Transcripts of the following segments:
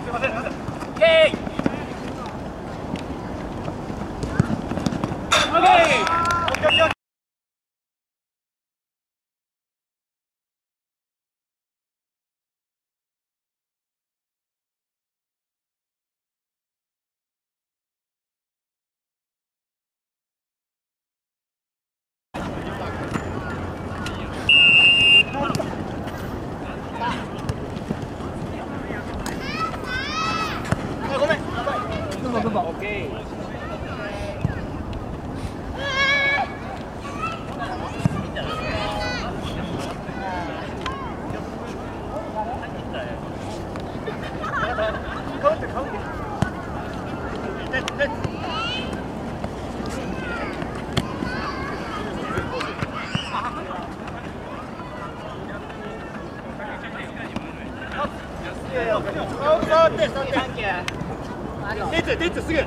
出すぐ。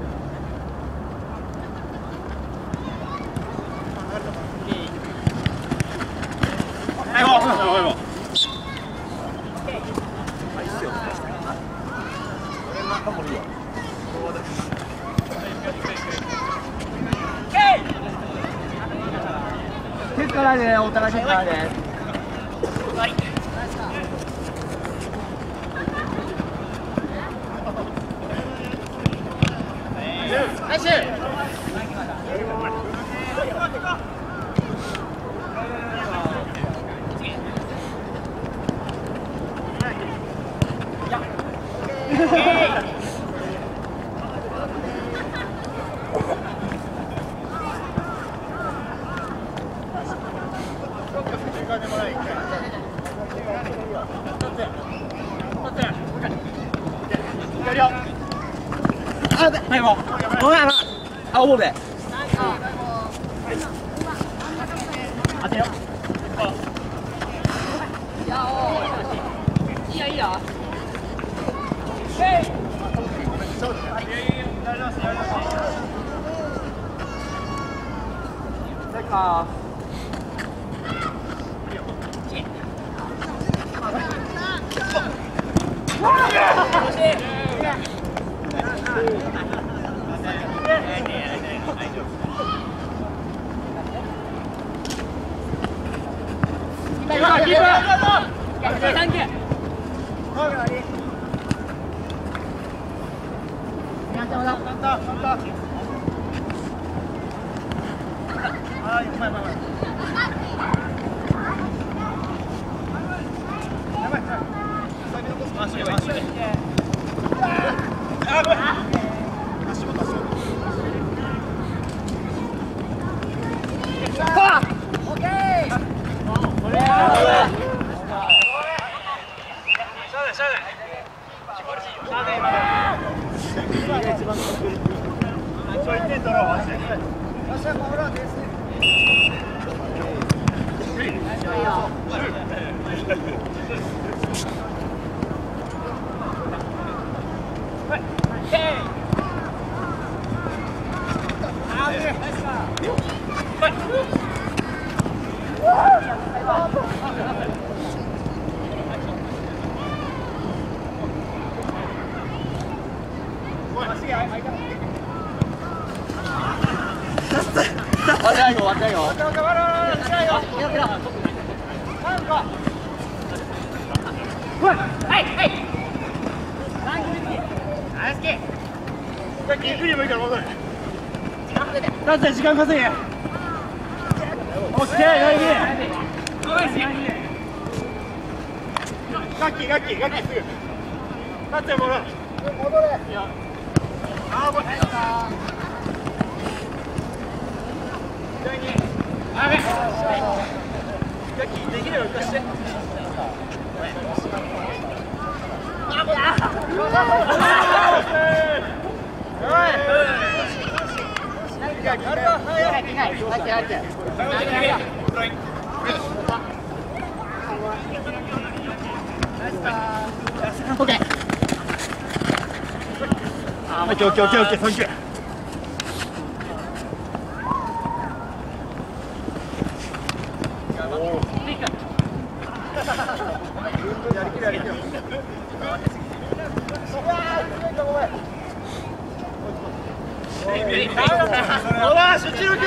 手からね、お互い手からね。はい。ナイス。はい、もう。あ、オーで。当てよ。いいよ、いいよ。時間稼げ。オッケー、大事。ガッキーすぐ。ガッチャ戻れ。戻れ。いや。あー、これ。左に。あべ。ガッキーできれば浮かして。 ほら集中力。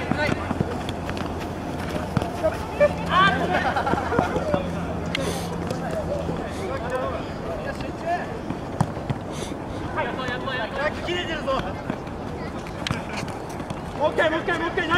切れてるぞ。もう一回中。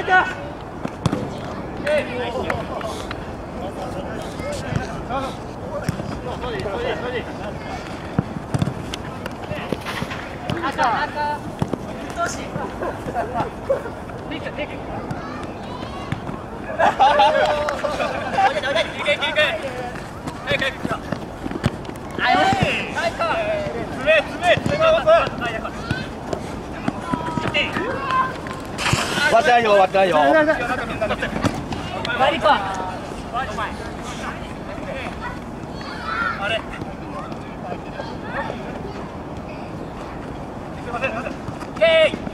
終わってないよ。 マリコ。 あれ。 ケイ。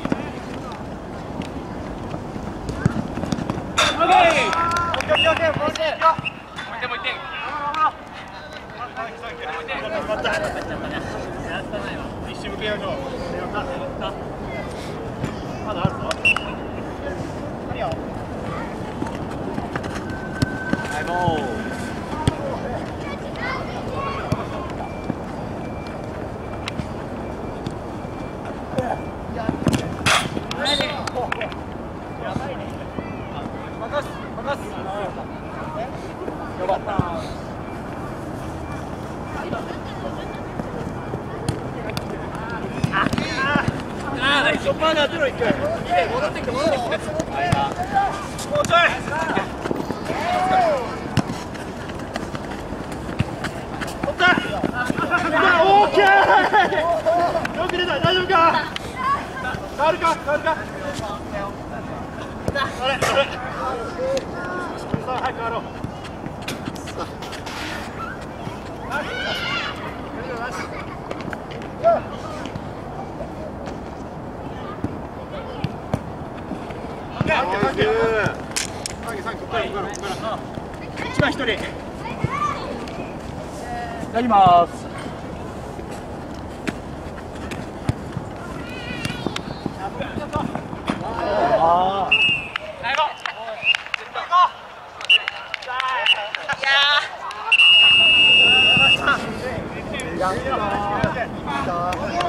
一瞬向けましょう。まだあるぞ。何よ。はい、もう。よかった。ショッパーで当てろ一回。戻ってきて。もうちょい。オーケー。よく出た。大丈夫か。変わるか。あれ。さあ早く変わろう。一番一人。 やります。 やったー。